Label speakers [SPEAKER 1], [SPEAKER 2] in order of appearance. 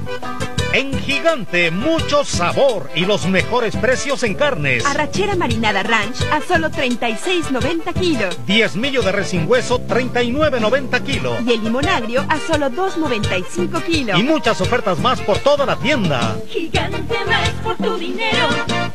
[SPEAKER 1] En Gigante, mucho sabor y los mejores precios en carnes.
[SPEAKER 2] Arrachera marinada ranch a solo $36.90 kilo.
[SPEAKER 1] Diezmillo de res sin hueso, $39.90 kilo.
[SPEAKER 2] Y el limón agrio a solo $2.95 kilo.
[SPEAKER 1] Y muchas ofertas más por toda la tienda.
[SPEAKER 3] Gigante, más por tu dinero.